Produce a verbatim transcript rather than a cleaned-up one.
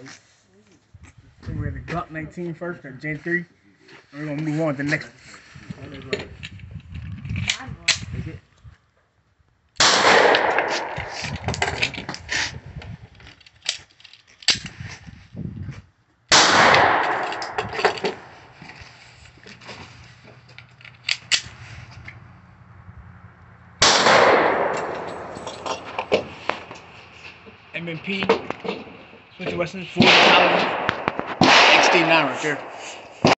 We're at the Glock nineteen first, the J three. And we're gonna move on to the next one. M and P, Smith and Wesson, forty caliber, X D nine right there.